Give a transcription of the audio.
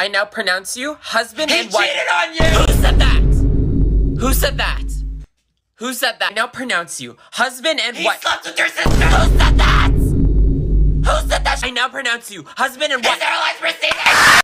I now pronounce you husband and wife. He cheated on you! Who said that? Who said that? Who said that? I now pronounce you husband and wife. He slept with your sister! Who said that? Who said that? I now pronounce you husband and wife. Is there a license receipt?